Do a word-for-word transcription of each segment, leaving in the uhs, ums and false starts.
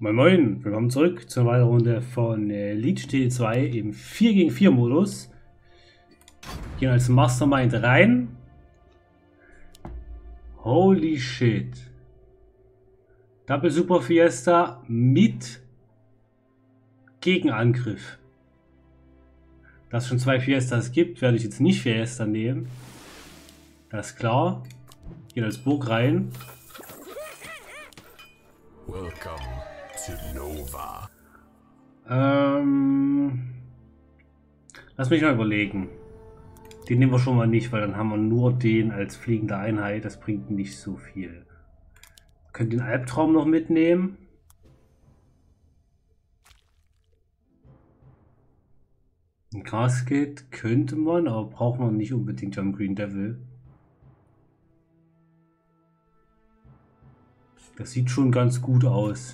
Moin Moin, willkommen zurück zur weiteren Runde von äh, Leech T zwei im vier gegen vier Modus. Gehen als Mastermind rein. Holy shit. Double Super Fiesta mit Gegenangriff. Dass es schon zwei Fiestas gibt, werde ich jetzt nicht Fiesta nehmen. Das ist klar. Gehen als Burg rein. Welcome to Nova. Ähm, lass mich mal überlegen. Den nehmen wir schon mal nicht, weil dann haben wir nur den als fliegende Einheit. Das bringt nicht so viel. Wir können den Albtraum noch mitnehmen. Ein Casket könnte man, aber braucht man nicht unbedingt am Green Devil. Das sieht schon ganz gut aus.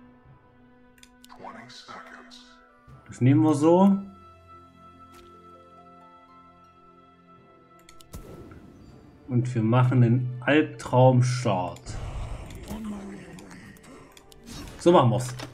Das nehmen wir so. Und wir machen einen Albtraumstart. So machen wir es.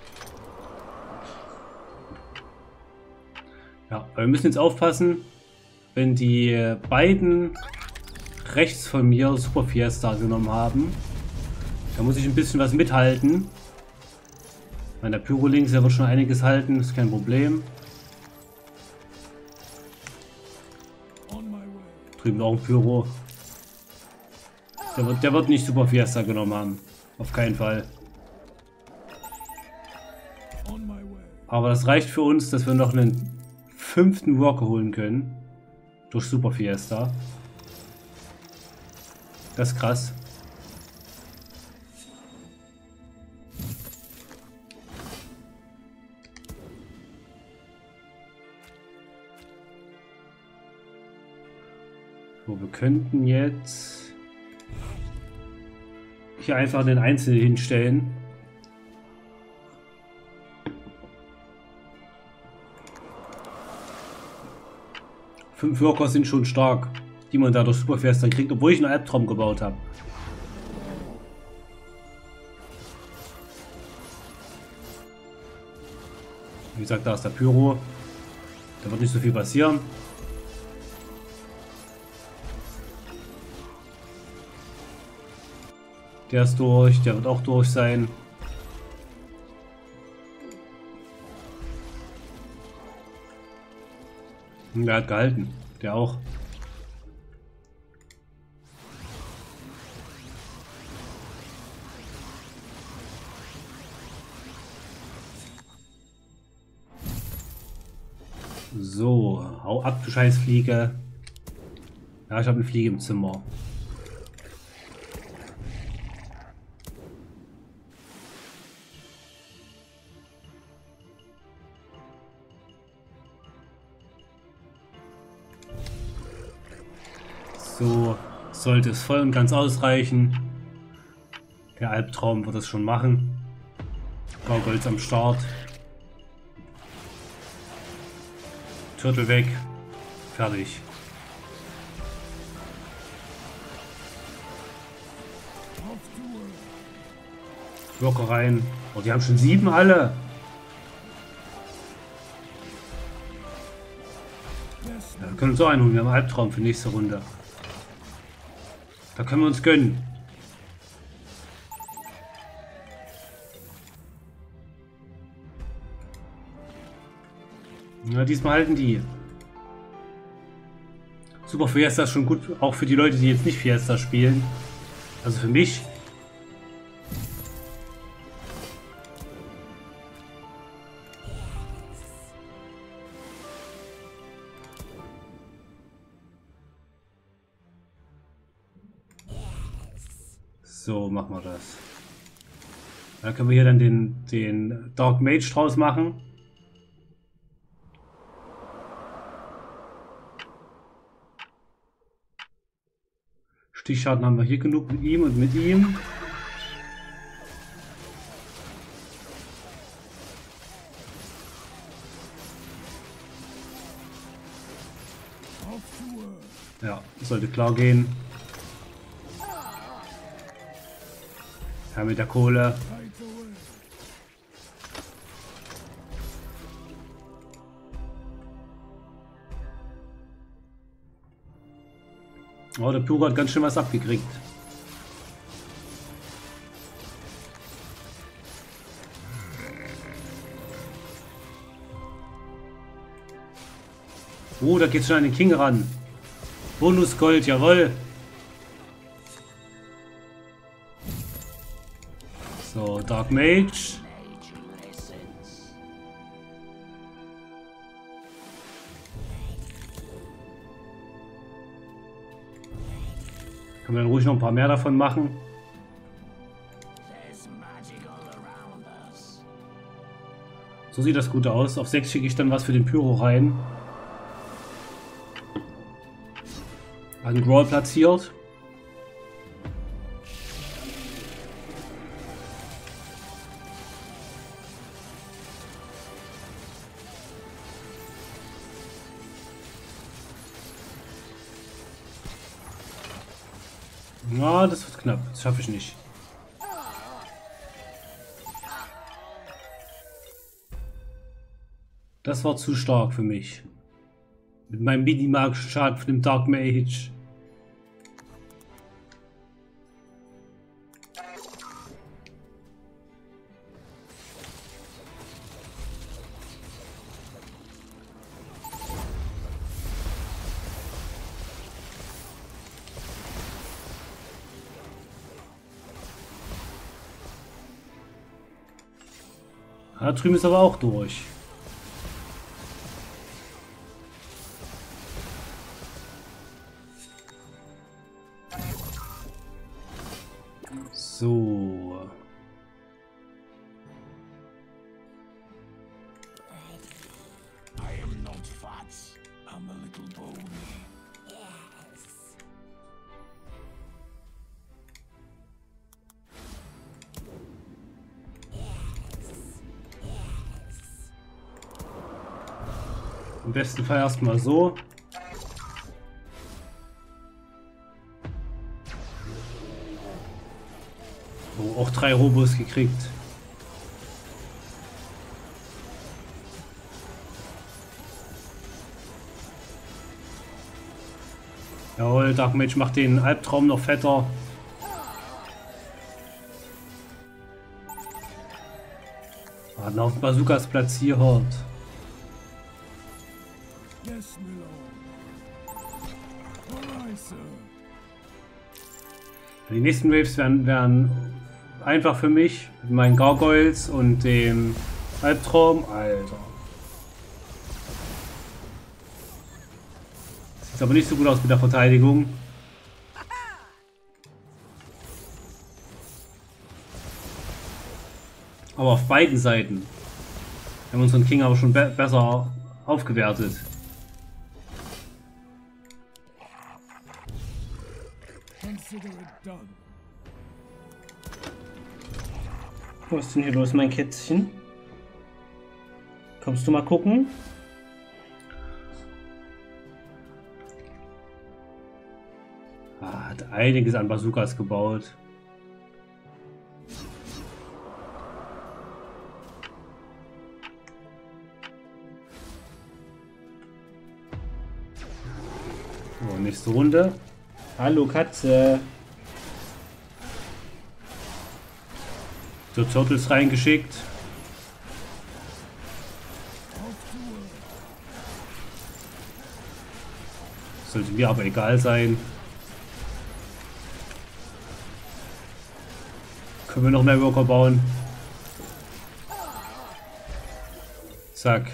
Ja, aber wir müssen jetzt aufpassen, wenn die beiden rechts von mir Super Fiesta genommen haben. Da muss ich ein bisschen was mithalten. Mein, der Pyro links, der wird schon einiges halten, ist kein Problem. Drüben auch ein Pyro. Der wird, der wird nicht Super Fiesta genommen haben. Auf keinen Fall. Aber das reicht für uns, dass wir noch einen fünften Worker holen können. Durch Super Fiesta. Das ist krass. So, wir könnten jetzt hier einfach den Einzelnen hinstellen. Fünf Worker sind schon stark, die man dadurch Super Fiesta kriegt, obwohl ich einen Albtraum gebaut habe. Wie gesagt, da ist der Pyro. Da wird nicht so viel passieren. Der ist durch, der wird auch durch sein. Und der hat gehalten, der auch. So, hau ab, du scheiß Fliege. Ja, ich habe eine Fliege im Zimmer. So sollte es voll und ganz ausreichen. Der Albtraum wird es schon machen. Gargoyles am Start. Turtle weg. Fertig. Worker rein. Oh, die haben schon sieben alle. Ja, wir können uns auch einholen. Wir haben einen Albtraum für nächste Runde. Da können wir uns gönnen. Ja, diesmal halten die. Super Fiesta ist schon gut, auch für die Leute, die jetzt nicht Fiesta spielen. Also für mich. So, machen wir das. Dann können wir hier dann den, den Dark Mage draus machen. Stichschaden haben wir hier genug mit ihm und mit ihm. Ja, sollte klar gehen. Ja, mit der Kohle. Oh, der Pyro hat ganz schön was abgekriegt. Oh, da geht schon an den King ran. Bonus Gold, jawohl. So, Dark Mage. Können wir dann ruhig noch ein paar mehr davon machen. So sieht das gut aus. Auf sechs schicke ich dann was für den Pyro rein. Einen Growl platziert. Ja, das wird knapp. Das schaffe ich nicht. Das war zu stark für mich. Mit meinem minimagischen Schaden von dem Dark Mage. Da drüben ist aber auch durch. So. I am not fat. I'm a little bony. Im besten Fall erstmal so. Oh, auch drei Robos gekriegt. Jawohl, Dark Mage macht den Albtraum noch fetter. Hat noch Bazookas platziert. Yes, my lord. Aye, sir. Die nächsten Waves werden, werden einfach für mich mit meinen Gargoyles und dem Albtraum. Alter. Sieht aber nicht so gut aus mit der Verteidigung. Aber auf beiden Seiten. Wir haben unseren King aber schon be besser aufgewertet. Was ist denn hier los, mein Kätzchen? Kommst du mal gucken? Ah, hat einiges an Bazookas gebaut. So, nächste Runde. Hallo Katze. So, Turtles reingeschickt. Sollte mir aber egal sein. Können wir noch mehr Worker bauen? Zack.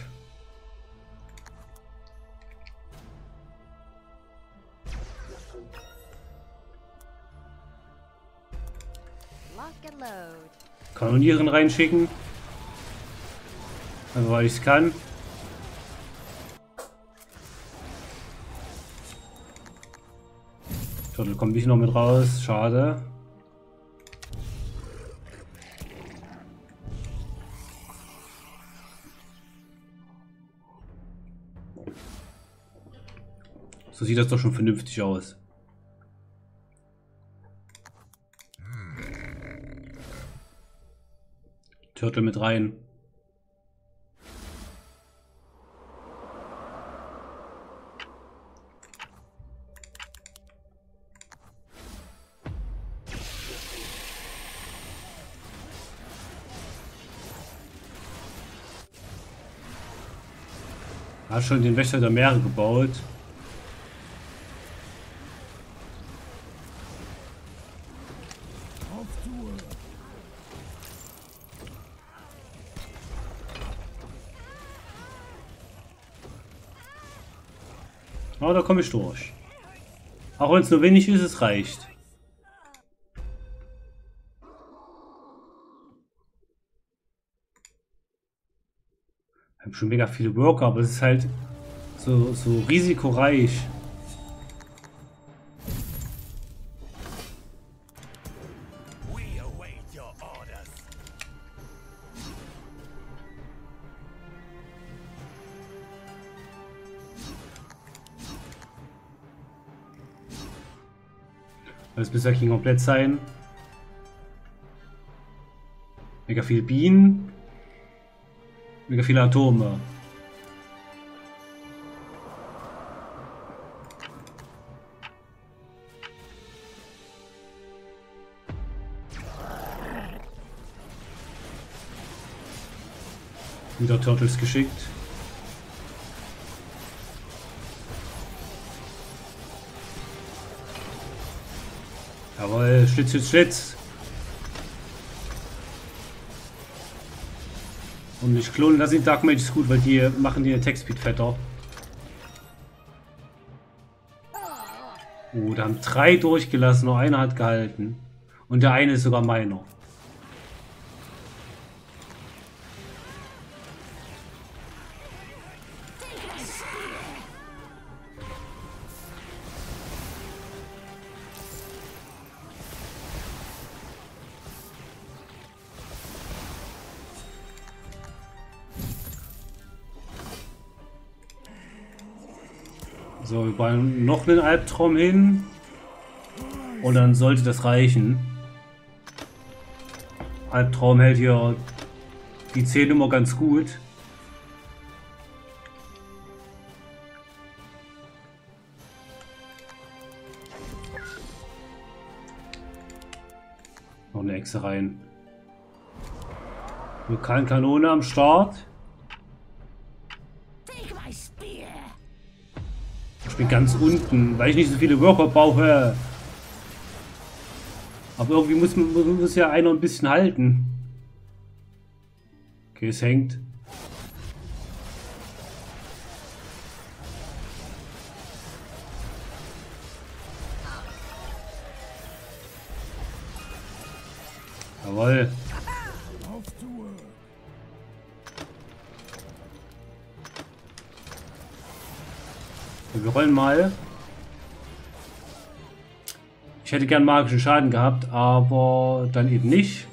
Kanonieren reinschicken. Also weil ich es kann. Turtle kommt nicht noch mit raus. Schade. So sieht das doch schon vernünftig aus. Turtle mit rein. Hat schon den Wächter der Meere gebaut. Aber da komme ich durch. Auch wenn es nur wenig ist, es reicht. Wir haben schon mega viele Worker, aber es ist halt so, so risikoreich. We await your orders. Das müsste eigentlich komplett sein. Mega viele Bienen. Mega viele Atome. Wieder Turtles geschickt. Jawohl, Schlitz, Schlitz, Schlitz. Und nicht klonen, das sind Dark Mage ist gut, weil die machen die Attack Speed fetter. Oh, da haben drei durchgelassen, nur einer hat gehalten. Und der eine ist sogar meiner. So, wir bauen noch einen Albtraum hin. Und dann sollte das reichen. Albtraum hält hier die zehn immer ganz gut. Noch eine Echse rein. Vulkankanone am Start. Ich bin ganz unten, weil ich nicht so viele Worker brauche. Aber irgendwie muss, muss ja einer ein bisschen halten. Okay, es hängt. Jawohl. Wir rollen mal. Ich hätte gern magischen Schaden gehabt, aber dann eben nicht.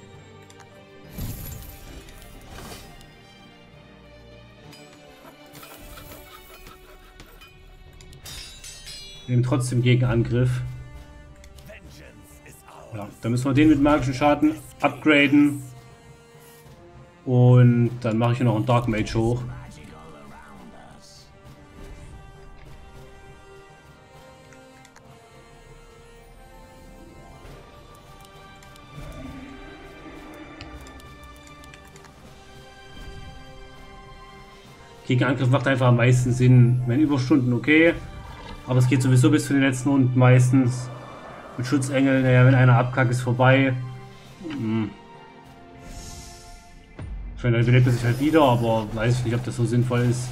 Wir nehmen trotzdem Gegenangriff. Ja, dann müssen wir den mit magischen Schaden upgraden. Und dann mache ich hier noch einen Dark Mage hoch. Gegenangriff macht einfach am meisten Sinn. Wenn Überstunden okay, aber es geht sowieso bis zu den letzten und meistens mit Schutzengel, naja, wenn einer abkackt, ist vorbei. Hm. Ich meine, dann belebt er sich halt wieder, aber weiß ich nicht, ob das so sinnvoll ist.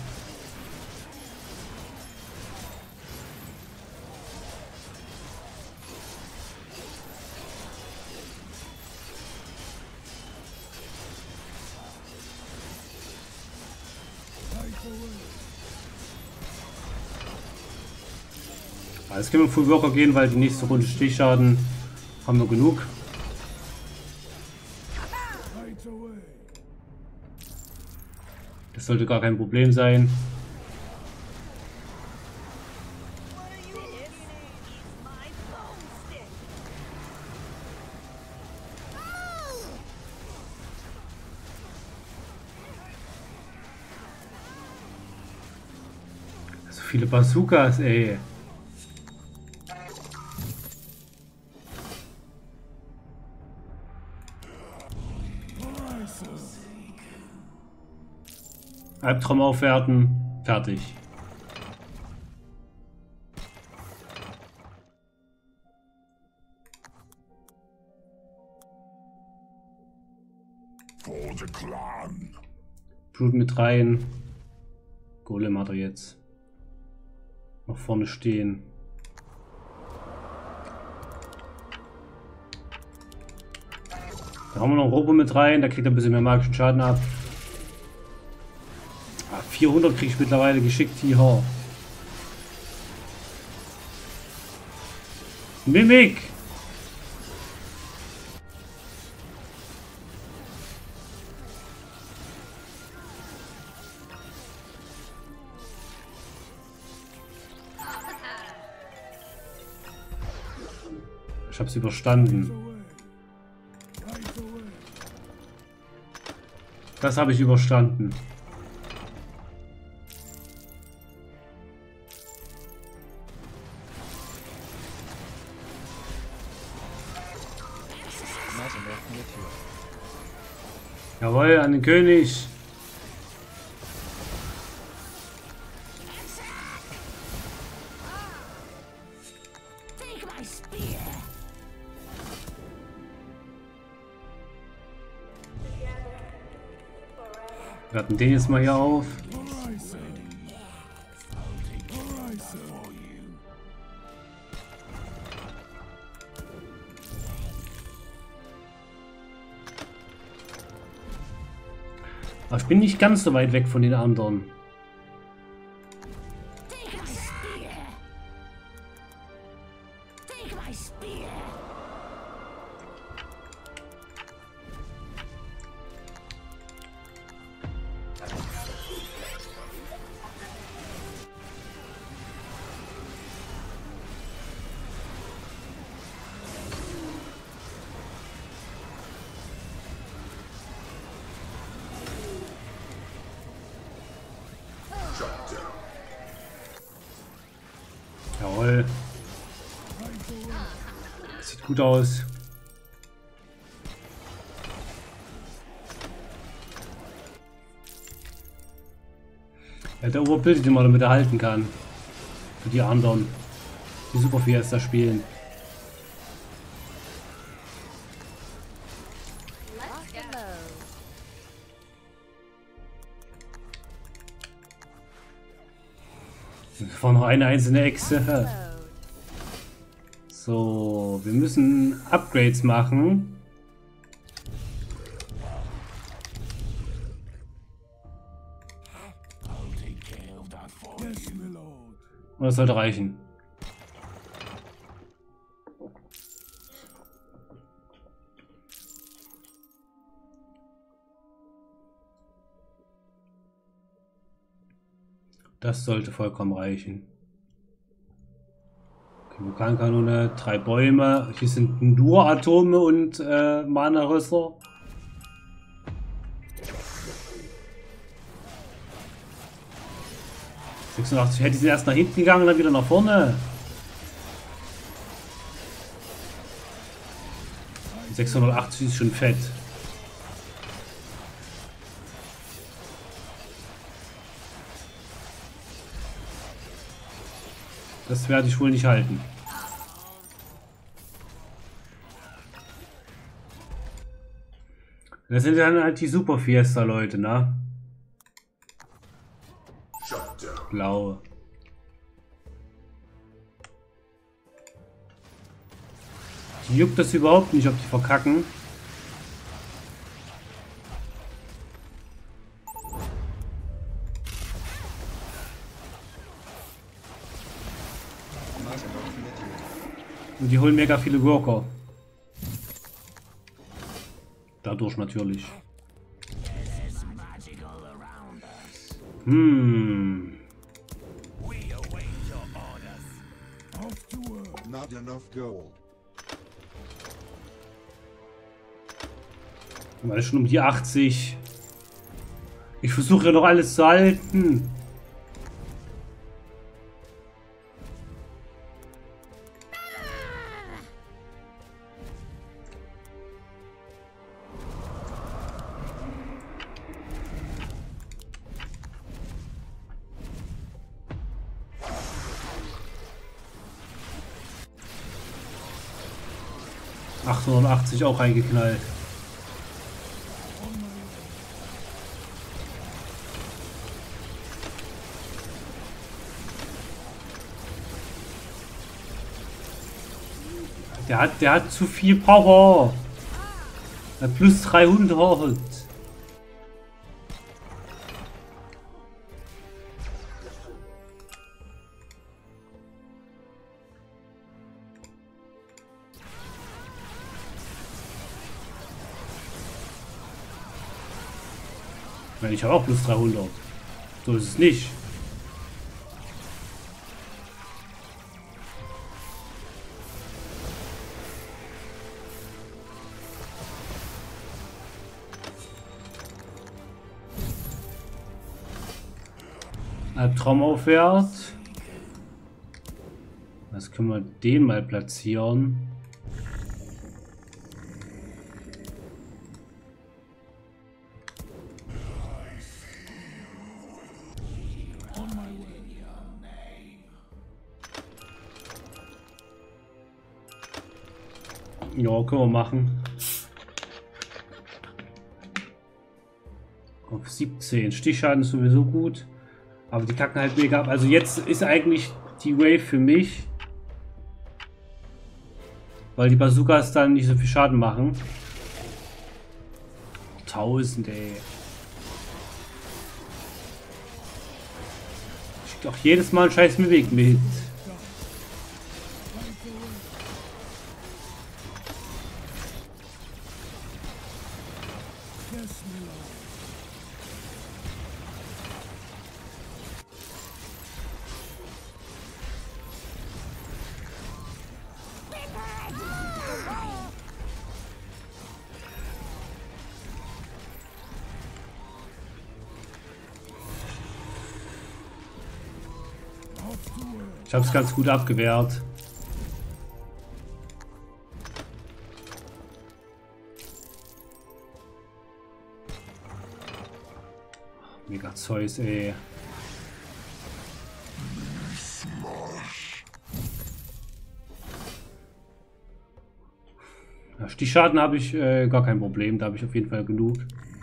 Jetzt können wir Full Worker gehen, weil die nächste Runde Stichschaden haben wir genug. Das sollte gar kein Problem sein. So viele Bazookas, ey. Albtraum aufwerten. Fertig. For the clan. Blut mit rein. Golem hat er jetzt. Noch vorne stehen. Da haben wir noch Robo mit rein, da kriegt er ein bisschen mehr magischen Schaden ab. Ah, vierhundert kriege ich mittlerweile geschickt hier. Mimik! Ich hab's überstanden. Das habe ich überstanden. Jawohl, an den König. Wir hatten den jetzt mal hier auf. Aber ich bin nicht ganz so weit weg von den anderen. Jawohl. Sieht gut aus. Ja, der Oberbild, den man damit erhalten kann. Für die anderen, die Super Fiesta spielen. Das war noch eine einzelne Echse. So, wir müssen Upgrades machen. Und das sollte reichen. Das sollte vollkommen reichen. Okay, Vulkankanone, drei Bäume. Hier sind nur Atome und äh, Mana-Rösser. sechsundachtzig hätte sie erst nach hinten gegangen und dann wieder nach vorne. sechshundertachtzig ist schon fett. Das werde ich wohl nicht halten. Das sind dann halt die Super Fiesta Leute, ne? Blaue. Die juckt das überhaupt nicht, ob die verkacken. Und die holen mega viele Worker. Dadurch natürlich. Hm. Not enough gold. Mal schon um die achtzig. Ich versuche ja noch alles zu halten. achthundertachtzig auch reingeknallt. Der hat, der hat zu viel Power. Er hat plus dreihundert. Ich habe auch plus dreihundert. So ist es nicht. Albtraum aufwärts. Was können wir den mal platzieren? Ja, können wir machen. Auf siebzehn. Stichschaden ist sowieso gut. Aber die kacken halt mega ab. Also jetzt ist eigentlich die Wave für mich. Weil die Bazookas dann nicht so viel Schaden machen. tausend, ey. Ich krieg auch jedes Mal einen scheiß Weg mit. Ich habe es ganz gut abgewehrt. Mega Zeus, ey. Ja, Stichschaden habe ich äh, gar kein Problem. Da habe ich auf jeden Fall genug.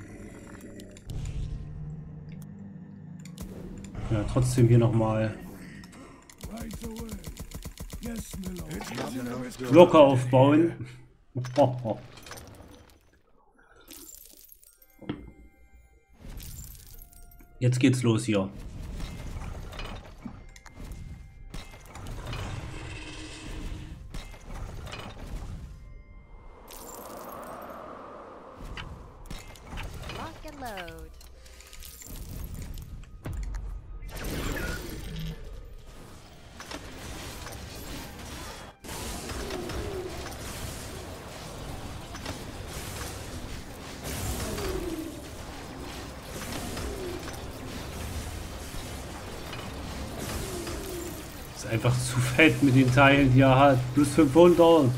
Ja, trotzdem hier nochmal locker aufbauen. Jetzt geht's los hier. Lock and load. Ist einfach zu fett mit den Teilen, die er hat. Plus fünfhundert.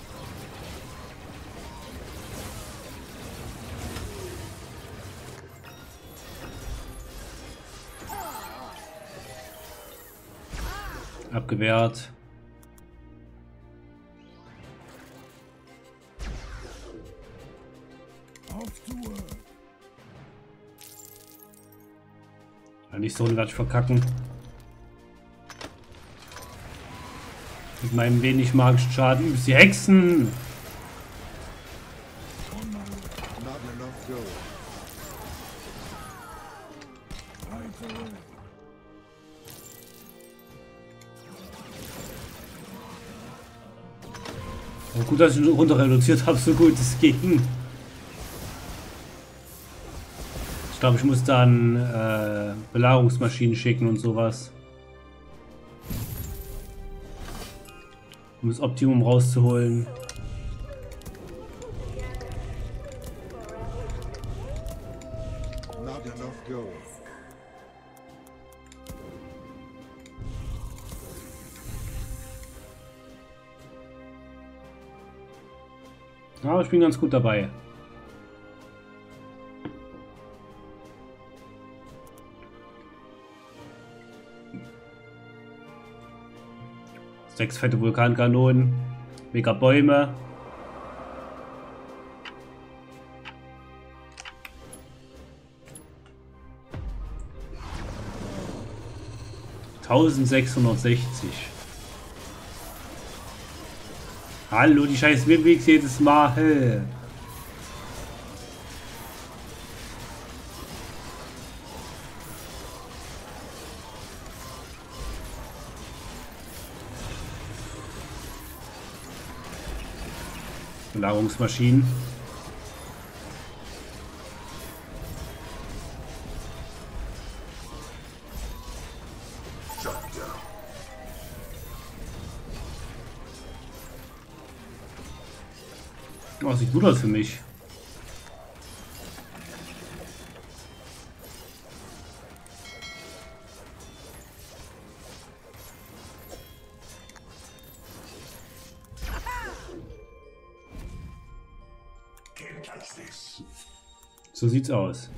Abgewehrt. Ja, nicht so leicht verkacken. Mit meinem wenig magischen Schaden übst die Hexen. Oh, gut, dass ich ihn runter reduziert habe, so gut es ging. Ich glaube, ich muss dann äh, Belagerungsmaschinen schicken und sowas. Um das Optimum rauszuholen. Not enough gold. Ja, ich bin ganz gut dabei. Sechs fette Vulkankanonen, mega Bäume. eintausendsechshundertsechzig. Hallo, die scheiß Wimwix jedes Mal. Lagerungsmaschinen. Oh, sieht gut aus für mich. So sieht's aus.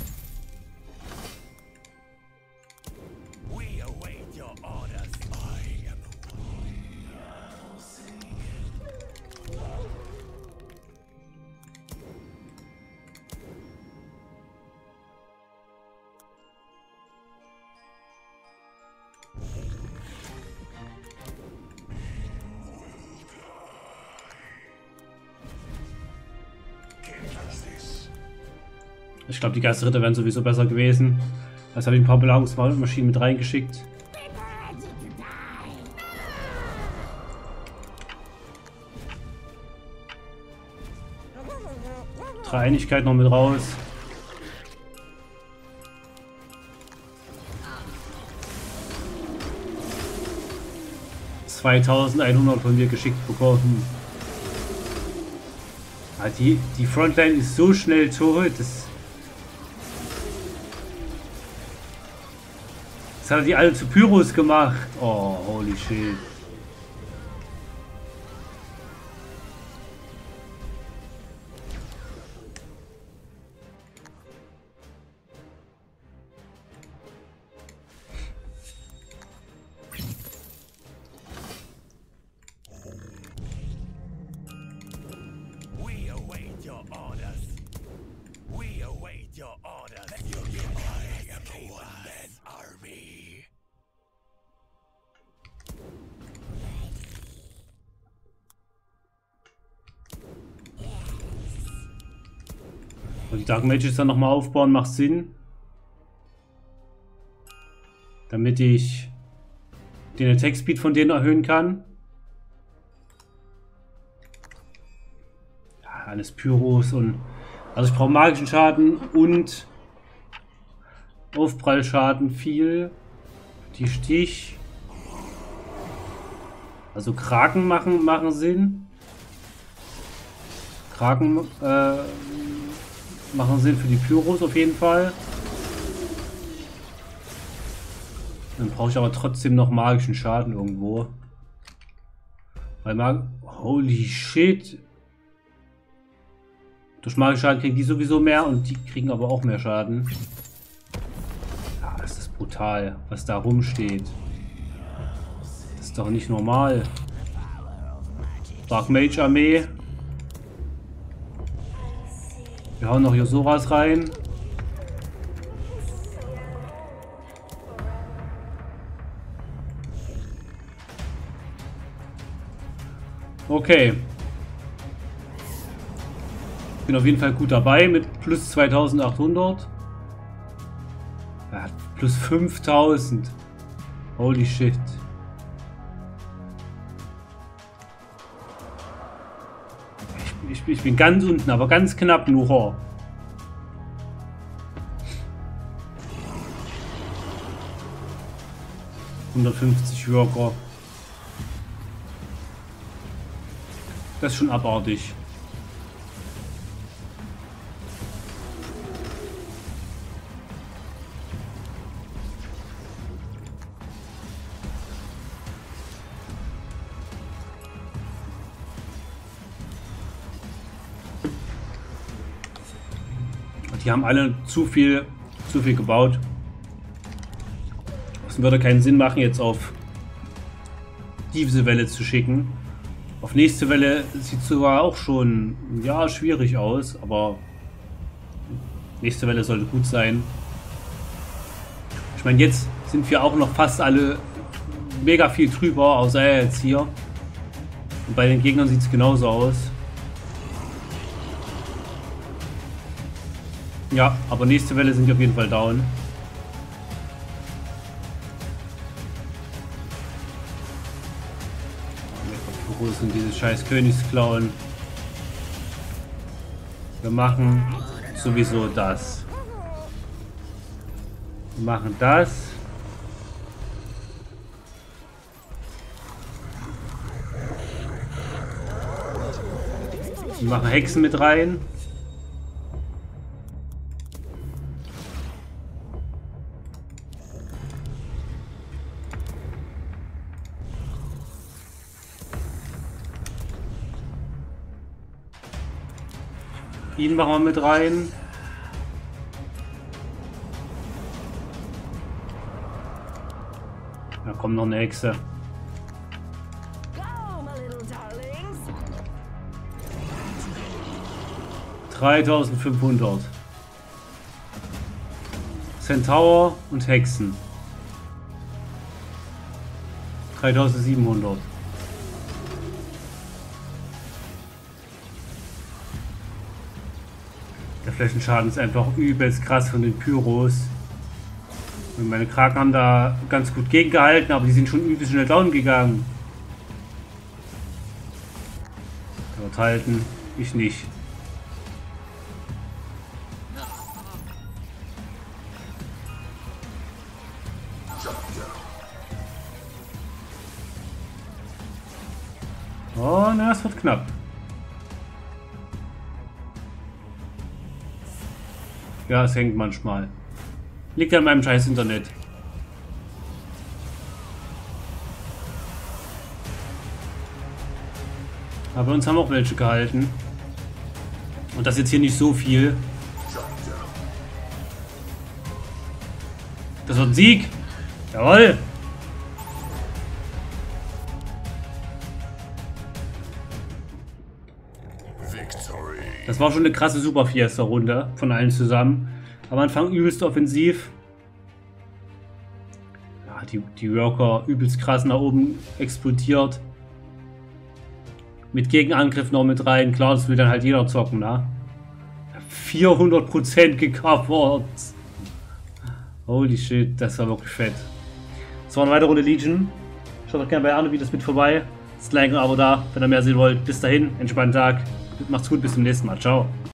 Ich glaube, die Geisterritter wären sowieso besser gewesen. Jetzt habe ich ein paar Belagerungsmaschinen mit reingeschickt. Drei Einigkeit noch mit raus. zweitausendeinhundert von mir geschickt bekommen. Ja, die, die Frontline ist so schnell tot. Das Jetzt hat er die alle zu Pyros gemacht. Oh, holy shit. Und die Dark Mages dann nochmal aufbauen, macht Sinn. Damit ich den Attack Speed von denen erhöhen kann. Ja, alles Pyros und... Also ich brauche magischen Schaden und Aufprallschaden viel. Die Stich. Also Kraken machen, machen Sinn. Kraken äh, machen Sinn für die Pyros auf jeden Fall. Dann brauche ich aber trotzdem noch magischen Schaden irgendwo. Weil Mag... Holy shit. Durch magischen Schaden kriegen die sowieso mehr und die kriegen aber auch mehr Schaden. Ja, das ist brutal, was da rumsteht. Das ist doch nicht normal. Dark Mage Armee. Wir hauen noch Yosoras rein. Okay. Bin auf jeden Fall gut dabei mit plus zweitausendachthundert. Ja, plus fünftausend. Holy shit. Ich, ich bin ganz unten, aber ganz knapp nur. hundertfünfzig Worker. Das ist schon abartig. Die haben alle zu viel, zu viel gebaut. Es würde keinen Sinn machen, jetzt auf diese Welle zu schicken. Auf nächste Welle sieht sogar auch schon, ja, schwierig aus, aber nächste Welle sollte gut sein. Ich meine, jetzt sind wir auch noch fast alle mega viel drüber, außer er jetzt hier. Und bei den Gegnern sieht es genauso aus. Ja, aber nächste Welle sind wir auf jeden Fall down. Wo sind diese scheiß Königsklauen? Wir machen sowieso das. Wir machen das. Wir machen Hexen mit rein. Ihn machen wir mit rein. Da kommt noch eine Hexe. dreitausendfünfhundert. Centaur und Hexen. dreitausendsiebenhundert. Der Flächenschaden ist einfach übelst krass von den Pyros. Und meine Kraken haben da ganz gut gegengehalten, aber die sind schon übelst schnell down gegangen. Dort halten, ich nicht. Oh, na, es wird knapp. Ja, es hängt manchmal. Liegt an meinem scheiß Internet. Aber uns haben auch welche gehalten. Und das jetzt hier nicht so viel. Das wird ein Sieg. Jawohl. Das war schon eine krasse Super Fiesta Runde von allen zusammen. Am Anfang übelst offensiv. Ja, die, die Worker übelst krass nach oben explodiert. Mit Gegenangriff noch mit rein. Klar, das will dann halt jeder zocken, ne? vierhundert Prozent gecovert. Holy shit, das war wirklich fett. Das war eine weitere Runde Legion. Schaut doch gerne bei anderen Videos mit vorbei. Lasst ein Like und ein Abo da, wenn ihr mehr sehen wollt. Bis dahin, entspannten Tag. Macht's gut, bis zum nächsten Mal. Ciao.